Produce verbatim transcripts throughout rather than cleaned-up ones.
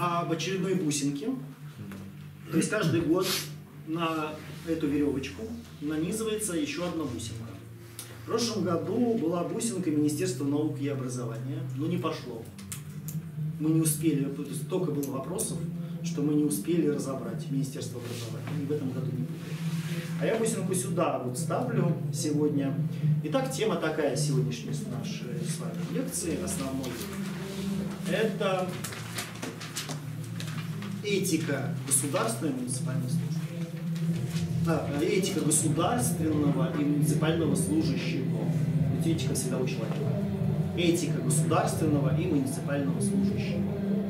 об очередной бусинке. То есть каждый год на эту веревочку нанизывается еще одна бусинка. В прошлом году была бусинка Министерства науки и образования, но не пошло. Мы не успели, столько было вопросов, что мы не успели разобрать Министерство образования. И в этом году не будет. А я бусинку сюда вот ставлю сегодня. Итак, тема такая сегодняшней нашей с вами лекции основной. Это этика государственной и муниципальной службы. А, этика государственного и муниципального служащего. Ведь этика всегда у человека. Этика государственного и муниципального служащего.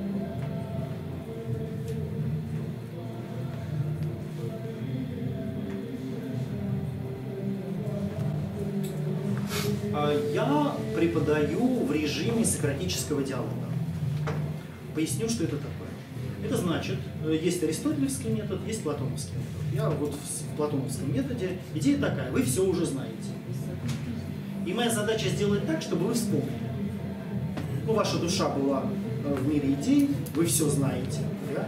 Я преподаю в режиме сократического диалога. Поясню, что это такое. Это значит, есть аристотелевский метод, есть платоновский метод. Я вот в платоновском методе, идея такая, вы все уже знаете. И моя задача сделать так, чтобы вы вспомнили. Ну, ваша душа была в мире идей, вы все знаете. Да?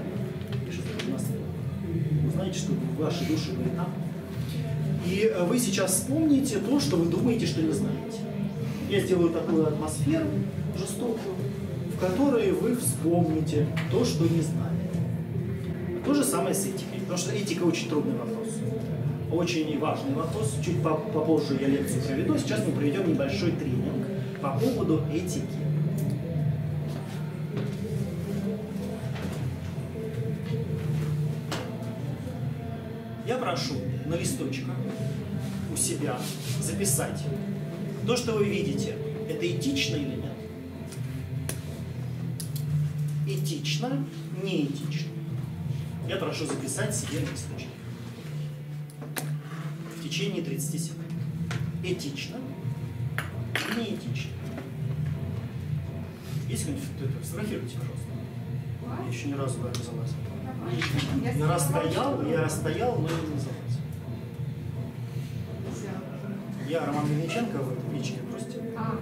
Вы знаете, что ваши души были там. И вы сейчас вспомните то, что вы думаете, что не знаете. Я сделаю такую атмосферу жестокую, в которой вы вспомните то, что не знали. То же самое с этикой, потому что этика очень трудный вопрос. Очень важный вопрос. Чуть попозже я лекцию проведу. Сейчас мы проведем небольшой тренинг по поводу этики. Я прошу на листочках у себя записать то, что вы видите. Это этично или нет? Этично, неэтично. Я прошу записать себе на листочке в течение тридцати секунд. Этично, неэтично. Есть кто-нибудь? Сфотографируйте, пожалуйста. Я еще ни разу в это залазил. Я раз стоял, я раз стоял, но не назывался. Я Роман Мельниченко в этой печке, бросьте.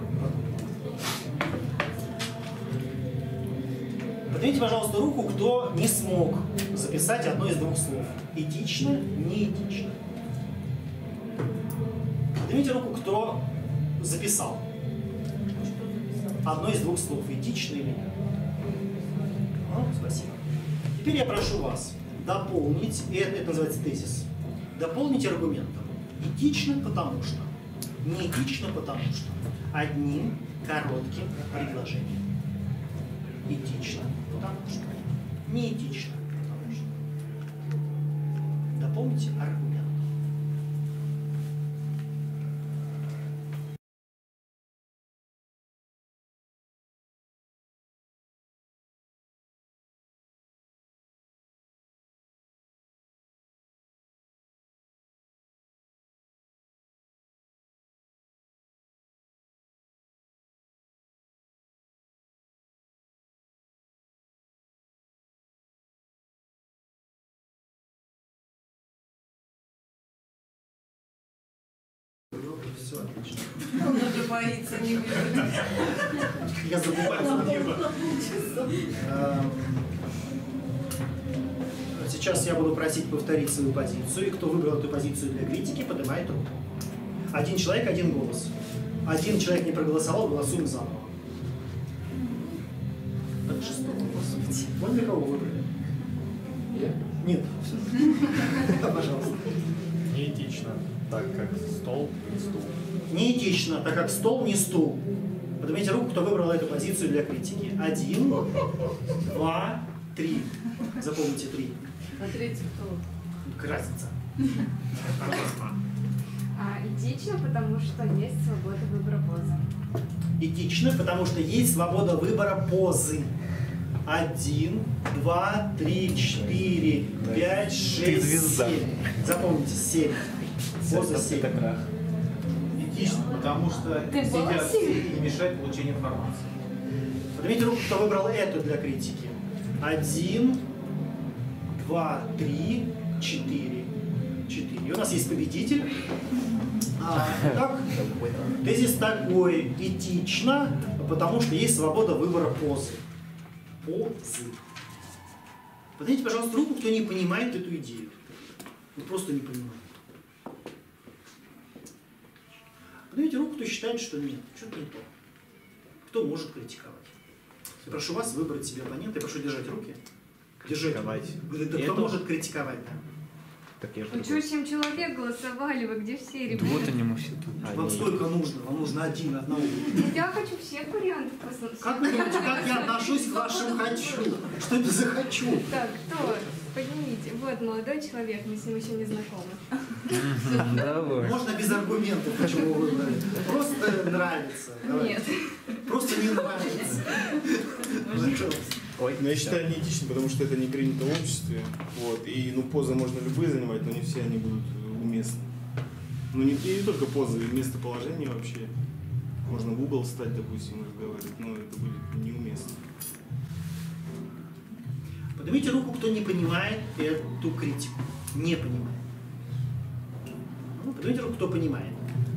Поднимите, пожалуйста, руку, кто не смог записать одно из двух слов. Этично, неэтично. Поднимите руку, кто записал одно из двух слов. Этично или нет. Ну, спасибо. Теперь я прошу вас дополнить, это, это называется тезис, дополнить аргументом. Этично, потому что. Неэтично, потому что. Одним коротким предложением. Этично, потому что. Неэтично, потому что. Дополните аргумент. Все отлично. Он уже боится, не видит. Я забываю. Сейчас я буду просить повторить свою позицию, и кто выбрал эту позицию для критики, поднимает руку. Один человек, один голос. Один человек не проголосовал, голосуем заново. Так шестого голосуйте. Вон для кого выбрали? Я? Нет. Пожалуйста. Неэтично, так как стол и стул. Неэтично, так как стол не стул. Поднимите руку, кто выбрал эту позицию для критики. Один, два, три. Запомните три. А третий кто? Разница. А, этично, потому что есть свобода выбора позы. Этично, потому что есть свобода выбора позы. Один, два, три, четыре, пять, шесть, семь. Запомните, семь. Поза семь. Это крах. Этично, потому что Ты сидят был все и не мешают получению информации. Поднимите руку, кто выбрал эту для критики. Один, два, три, четыре. Четыре. И у нас есть победитель. А, итак, тезис такой: этично, потому что есть свобода выбора позы. Позы. Поднимите, пожалуйста, руку, кто не понимает эту идею. Вот просто не понимает. Поднимите руку, кто считает, что нет, что-то не то. Кто может критиковать. Я прошу вас выбрать себе оппонента, я прошу держать руки. Держите. Да, кто может критиковать, да? Так я же Чуть чем человек голосовали, вы где все, ребята? Вот они мы все тут. Вам столько нужно, вам нужно один, одного. Я хочу всех вариантов послушать. Как вы думаете, как я отношусь к вашим «хочу»? Что это за «хочу»? Так, кто? Поднимите. Вот, молодой человек, мы с ним еще не знакомы. Давай. Можно без аргументов, почему вы выбрали. Просто нравится. Давайте. Нет. Просто не нравится. Ой, Но я считаю неэтичным, потому что это не принято в обществе. Вот. И ну, позы можно любые занимать, но не все они будут уместны. Ну не, и не только позы, и местоположение вообще. Можно в угол встать, допустим, разговаривать, но это будет неуместно. Поднимите руку, кто не понимает эту критику. Не понимает. Ну, поднимите руку, кто понимает.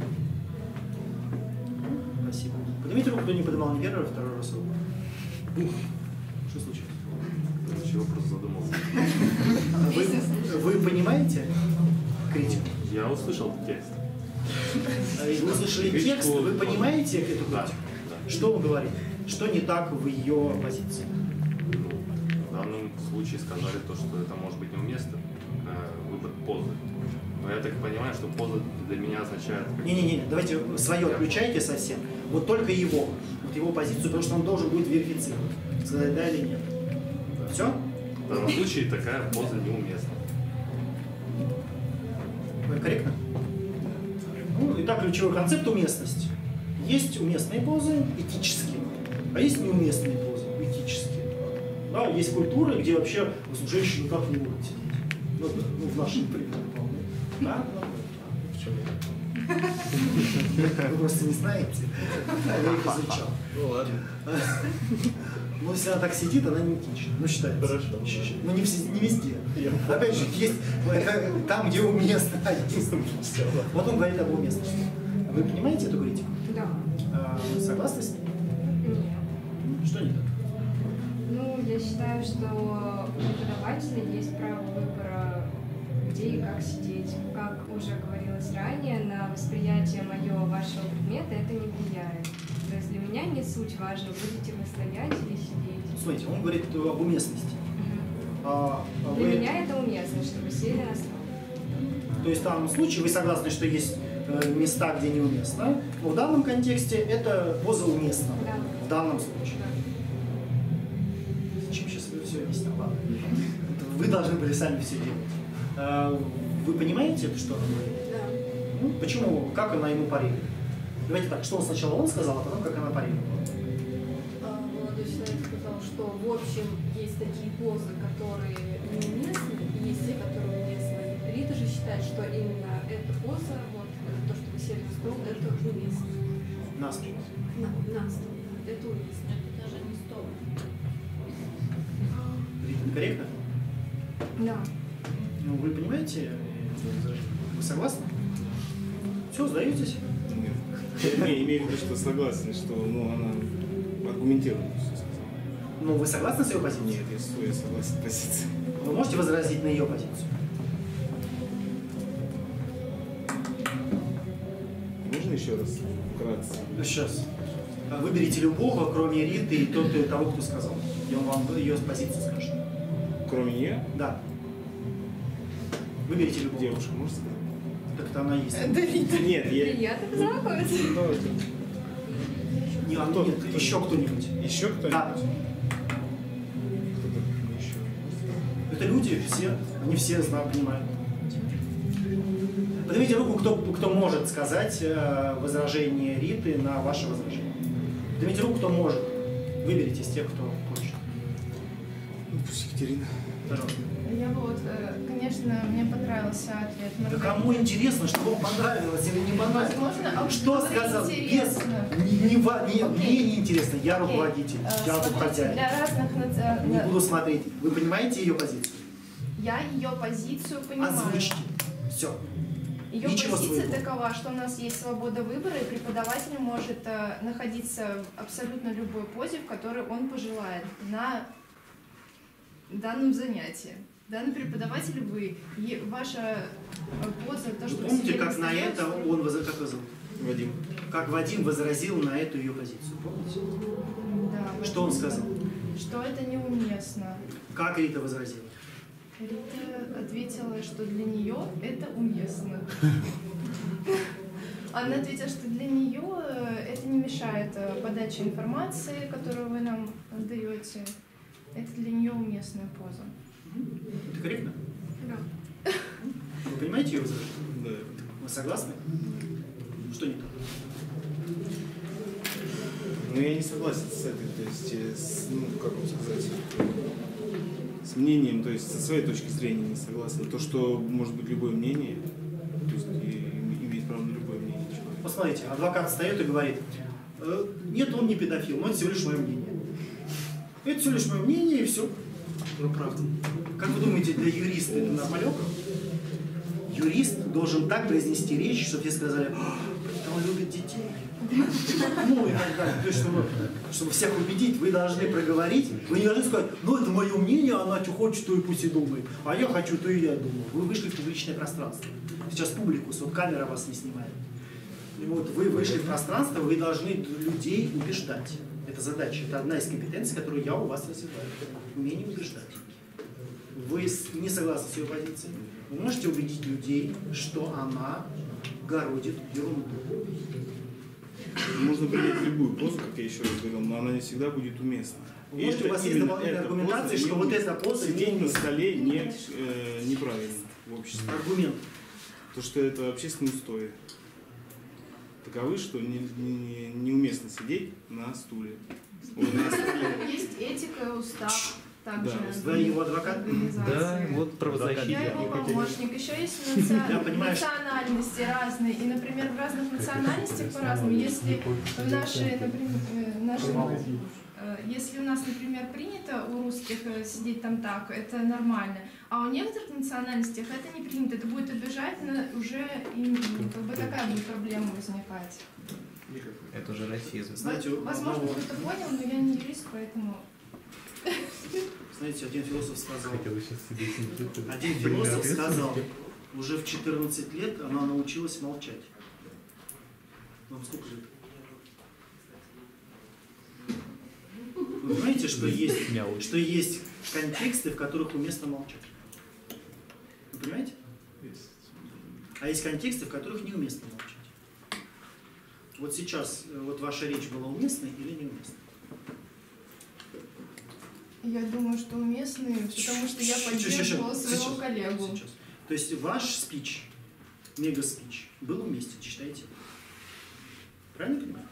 Спасибо. Поднимите руку, кто не поднимал ни первый, ни второй раз руку. Ух, что случилось? Чего просто задумался. Вы, вы понимаете критику? Я услышал текст. Вы услышали текст, вы понимаете эту критику? Да. Что он говорит? Что не так в ее позиции? В данном случае сказали то, что это может быть неуместно, э, выбор позы. Но я так понимаю, что поза для меня означает... как- Не-не-не, давайте свое отключайте совсем. Вот только его. Вот его позицию, потому что он должен будет верифицировать. Сказать да или нет. Все? В данном случае такая поза неуместна. Корректно? Ну, итак, ключевой концепт — уместность. Есть уместные позы этические, а есть неуместные позы этические. Да, есть культуры, где вообще женщины как не могут сидеть. Ну, ну, в нашем примере, по-моему. Да? Вы просто не знаете. Я их изучал. Ну ладно. Ну, если она так сидит, она не этична. Ну, считается. Хорошо. Ну, не, вс- не везде. Опять же, есть э, там, где уместно. а есть. Вот он говорит об уместности. Вы понимаете эту критику? Да. А, вы согласны с ней? Нет. Что не так? Ну, я считаю, что у преподавателя есть право выбора, где и как сидеть. Как уже говорилось ранее, на восприятие мое вашего предмета это не влияет. То есть для меня не суть важно, будете вы стоять или сидеть. Смотрите, он говорит об уместности. А, а Для вы- меня это уместно, чтобы сели на стол. То есть в данном случае вы согласны, что есть э, места, где неуместно. Но в данном контексте это поза уместна. Да. В данном случае. Да. Зачем сейчас вы все объяснял? Ладно. Вы должны были сами все делать. А, вы понимаете, что она говорит? Да. Ну, почему? Как она ему парирует? Давайте так, что он сначала он сказал, а потом как она парировала. А, Молодой человек сказал, что в общем есть такие позы, которые неуместны, и есть те, которые уместны. Рита же считает, что именно эта поза, вот то, что вы сели на стол, это уместно. Нас. На, на стол. Это уместно. Это даже не стол. Рита, корректно? Да. Ну, вы понимаете? Вы согласны? Все, сдаетесь? Нет. Я имею в виду, что согласен, что ну, она аргументированно все сказала. Ну, вы согласны с ее позицией? Нет, я с- я согласен с позицией. Вы можете возразить на ее позицию? Можно еще раз вкратце? Сейчас. Выберите любого, кроме Риты и тот, и того, кто сказал. И он вам ее позицию скажет. Кроме нее, Да. Выберите любого. девушка, можно сказать? Так-то она есть. Нет, я... Приятно познакомиться. Давайте. Не, а нет, еще кто-нибудь. Еще кто-нибудь? Да. Кто-то еще. Это люди, все, они все знают, понимают. Поднимите руку, кто, кто может сказать э, возражение Риты на ваше возражение. Поднимите руку, кто может. Выберите из тех, кто хочет. Ну, пусть Екатерина. Пожалуйста. Я бы вот, э, конечно, мне понравился ответ Да Маргариты. кому интересно, что вам понравилось или не понравилось? Возможно, а Что вот сказал? Без... интересно. Не, не, ва- не- Окей. мне не интересно, я Окей. руководитель, Э, я тут смотрите, хозяин. для разных наци- Не на- буду смотреть. Вы понимаете ее позицию? Я ее позицию понимаю. Озвучьте. Все. Ее Ничего позиция своего. такова, что у нас есть свобода выбора, и преподаватель может э, находиться в абсолютно любой позе, в которой он пожелает. На... данном занятии. Данный преподаватель вы, и ваша поза, то, что Вы вы помните, сидели как на столе, это он, воз- как его зовут? Вадим. Как Вадим возразил на эту ее позицию, помните? Да, Что он сказал? что это неуместно. Как Рита возразила? Рита ответила, что для нее это уместно. Она ответила, что для нее это не мешает э, подаче информации, которую вы нам даете. Это для нее уместная поза. Это корректно? Да. Вы понимаете ее возражение? Да. Вы согласны? Что не так? Ну, я не согласен с этой, то есть, э, с, ну, как вам сказать, с мнением, то есть, со своей точки зрения не согласен. То, что может быть любое мнение, то есть, и, иметь право на любое мнение человека. Посмотрите, адвокат встает и говорит, «Э, нет, он не педофил, но это всего лишь мое мнение. Это всего лишь мое мнение, и все. Ну, правда. Как вы думаете, для юриста это нормалек? Юрист должен так произнести речь, чтобы все сказали, он любит детей. Ну и так далее. То есть, чтобы, чтобы всех убедить, вы должны проговорить. Вы не должны сказать, ну это мое мнение, она что хочет, то и пусть и думает. А я хочу, то и я думаю. Вы вышли в публичное пространство. Сейчас публикус, вот камера вас не снимает. И вот вы вышли в пространство, вы должны людей убеждать. Это задача, это одна из компетенций, которую я у вас развиваю. Умение убеждать. Вы не согласны с ее позицией. Вы можете убедить людей, что она городит ерунду. Можно принять любую позу, как я еще раз говорил, но она не всегда будет уместна. Вы можете, у вас есть дополнительная аргументация, что вот эта поза сидеть не на столе не, э, неправильно в обществе. аргумент. То, что это общественные устои таковы, что не, не, неуместно сидеть на стуле. Ой, на столе. Есть этика, устав, также Да. Вы его адвокат? организации. вот правозащитник. Я его помощник. Еще есть Я понимаю, наци- что- национальности разные. И, например, в разных национальностях по-разному. Если в нашей, например, э, нашей, э, если у нас, например, принято у русских э, сидеть там так, это нормально. А у некоторых национальностях это не принято. Это будет обижательно, уже и как бы такая будет проблема возникать. Это уже расизм. Знаете, у Возможно, одного- кто-то понял, но я не юрист, поэтому... знаете, один философ сказал, Хотел сейчас себе один философ сказал, уже в четырнадцать лет она научилась молчать. Вам сколько лет? Вы понимаете, что есть, Мяу. что есть контексты, в которых уместно молчать? Вы понимаете? А есть контексты, в которых неуместно молчать. Вот сейчас э, вот ваша речь была уместной или неуместной? Я думаю, что уместные, потому что я Сейчас, поддерживала сейчас, своего сейчас, коллегу. сейчас. То есть ваш спич, мега-спич, был уместен, считаете? Правильно понимаю?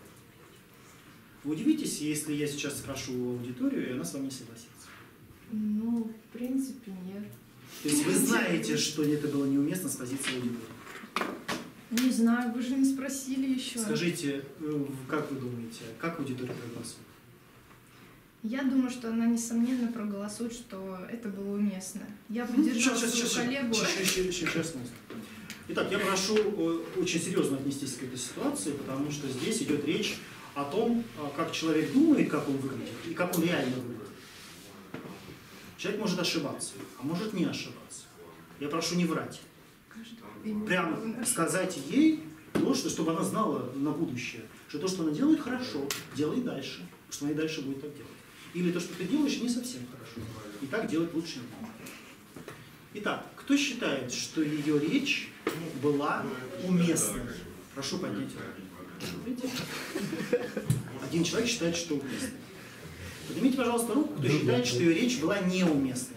Вы удивитесь, если я сейчас спрошу аудиторию, и она с вами не согласится. Ну, в принципе, нет. То есть вы знаете, что это было неуместно с позиции аудитории. Не знаю, вы же не спросили еще. Скажите, э, как вы думаете, как аудитория проголосует? Я думаю, что она, несомненно, проголосует, что это было уместно. Я поддержала Сейчас, своего сейчас, коллегу. сейчас, сейчас, сейчас, сейчас, сейчас. Итак, я прошу э, очень серьезно отнестись к этой ситуации, потому что здесь идет речь о том, э, как человек думает, как он выглядит, и как он реально выглядит. Человек может ошибаться, а может не ошибаться. Я прошу не врать. Прямо сказать ей то, что, чтобы она знала на будущее, что то, что она делает, хорошо, делай дальше, что она и дальше будет так делать. Или то, что ты делаешь, не совсем хорошо, и так делать лучше не будет. Итак, кто считает, что ее речь была уместной? Прошу поднять руку. Видите? Один человек считает, что уместной. Поднимите, пожалуйста, руку, кто считает, что ее речь была неуместной.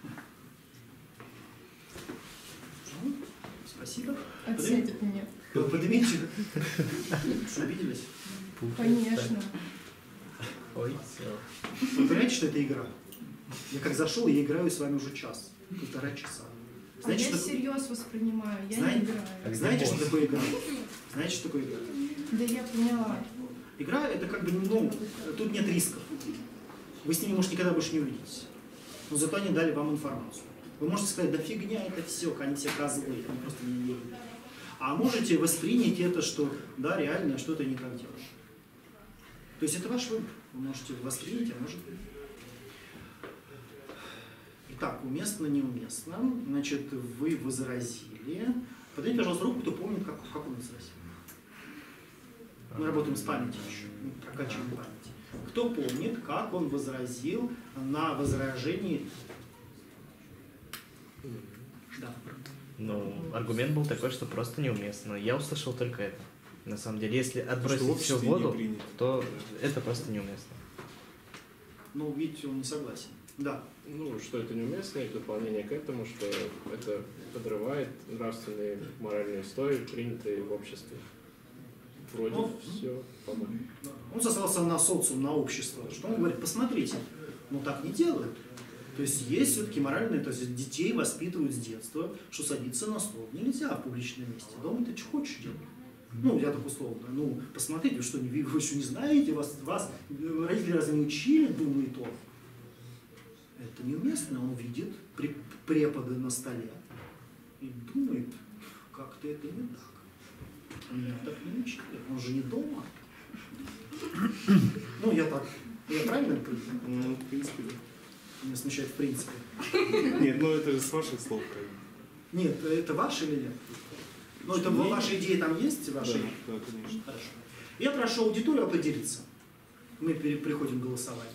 Спасибо. Отсядь от меня. Поднимите. Что, обиделись? Конечно. Ой, все. Вы понимаете, что это игра? Я как зашел, я играю с вами уже час, полтора часа. А Знаете, я что, всерьез воспринимаю, я Знаете- не играю. знаете, что такое игра? Знаете, что такое игра? Да я поняла. Игра это как бы, ну, тут нет рисков. Вы с ними, может, никогда больше не увидитесь. Но зато они дали вам информацию. Вы можете сказать, да фигня это все, они все козлы, они просто меня не любят. А можете воспринять это, что да, реально, что-то не так делаешь. То есть это ваш выбор. Вы можете воспринять, а может быть. Так, уместно, неуместно. Значит, вы возразили. Поднимите, пожалуйста, руку, кто помнит, как, как он возразил. Мы работаем с памятью еще, мы прокачиваем память. Кто помнит, как он возразил на возражении? Да. Ну, аргумент был такой, что просто неуместно. Я услышал только это. На самом деле, если отбросить Что в все в обществе воду, не принято. то это просто неуместно. Ну, видите, он не согласен. Да. Ну, что это неуместно, и в дополнение к этому, что это подрывает нравственные, моральные устои, принятые в обществе. Вроде Ну, все, по-моему. Он сослался на социум, на общество. Что он говорит? Посмотрите, ну так не делают. То есть есть все-таки моральные, то есть детей воспитывают с детства, что садиться на стол нельзя в публичном месте. Дома ты что хочешь делать. Ну, я так условно. Ну, посмотрите, вы что, не, вы что не знаете, вас, вас родители разве не учили, думает он. Это неуместно, он видит преподы на столе и думает, как-то это не так. Меня так не учили, он же не дома. Ну, я так, я правильно понимаю? Ну, в принципе, да. Меня смущает в принципе. Нет, ну это же с ваших слов. Как бы. Нет, это ваши или нет? Ну, это Нет. ваши идеи там есть? Ваши? Да, да, конечно. Хорошо. Я прошу аудиторию поделиться. Мы пере- переходим к голосованию.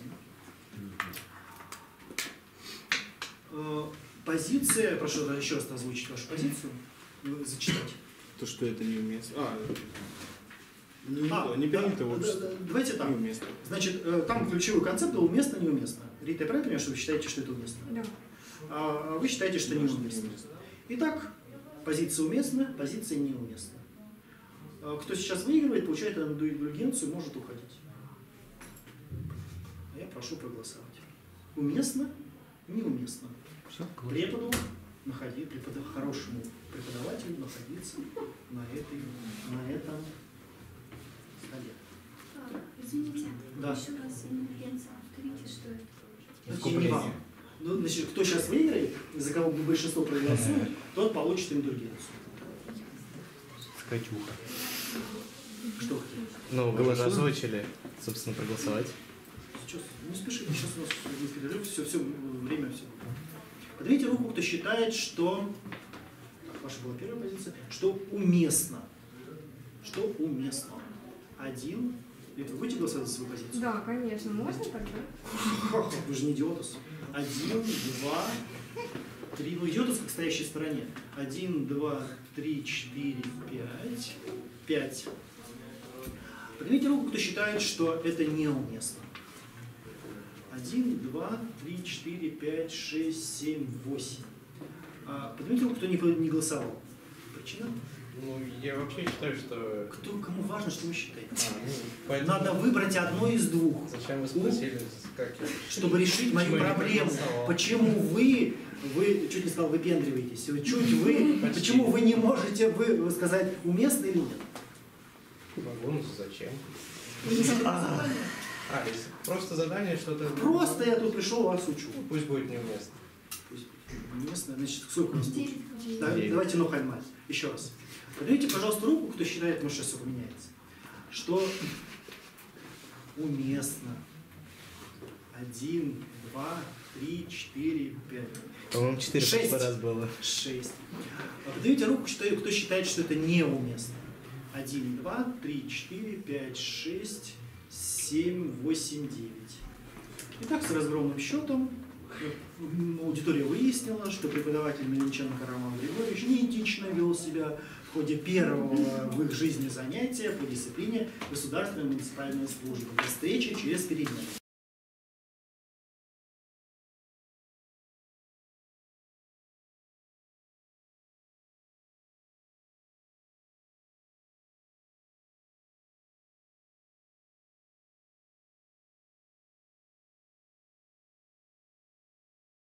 Э, Позиция, прошу еще раз озвучить вашу позицию, вы зачитать. То, что это неуместно. А, не, А, не да, принято в да, обществе. да, давайте так. Неуместно. Значит, э, там ключевой концепт был уместно, неуместно. Рита, я правильно понимаю, что вы считаете, что это уместно? Да. А вы считаете, что Да, что неуместно. неуместно. Итак, позиция уместна, позиция неуместна. А кто сейчас выигрывает, получает индульгенцию, может уходить. А я прошу проголосовать. Уместно, неуместно. Преподу находи, преподав, хорошему преподавателю находиться на, этой, на этом столе. А, Извините, Да. еще раз индульгенция повторите, что это? Это не вам. Ну, значит, кто сейчас выиграет, за кого большинство проголосует, тот получит индульгенцию. Скачуха. Что хотите? Ну, вы уже озвучили, собственно, проголосовать. Сейчас, не спешите, сейчас у нас будет перерыв, все, все, время все. Поднимите руку, кто считает, что, так, ваша была первая позиция, что уместно. Что уместно. Один. Вы будете голосовать за свою позицию? Да, конечно. Можно тогда? Вы же не идиотус. Один, два, три. Ну, идиотус как стоящей в стороне. Один, два, три, четыре, пять. Пять. Поднимите руку, кто считает, что это неуместно. Один, два, три, четыре, пять, шесть, семь, восемь. А, поднимите руку, кто не, не голосовал. Причина? Ну, я вообще считаю, что... Кто, кому важно, что вы считаете? А, ну, поэтому... Надо выбрать одно из двух. Зачем вы спросили, как я... Чтобы решить мою Почему я не проблему. проголосовал? Почему вы, вы, чуть не сказал, выпендриваетесь, вы чуть вы, Почти. почему вы не можете вы сказать, уместно или нет? Могу, ну зачем? А, если просто задание, что-то... Просто я тут пришел, вас учу. Ну, пусть будет неуместно. Пусть уместно, значит, сколько у нас будет? Девять. Да, Девять. давайте нохальмать. Еще раз. Поднимите, пожалуйста, руку, кто считает, может, сейчас все поменяется. Что уместно. Один, два, три, четыре, пять. По-моему, четыре в Шесть. прошлый раз было. Шесть. А поднимите руку, что- кто считает, что это неуместно. Один, два, три, четыре, пять, шесть, семь, восемь, девять. Итак, с разгромным счетом м, аудитория выяснила, что преподаватель Мельниченко Роман Григорьевич неэтично вел себя в ходе первого в их жизни занятия по дисциплине государственной муниципальной службы. До встречи через перемены.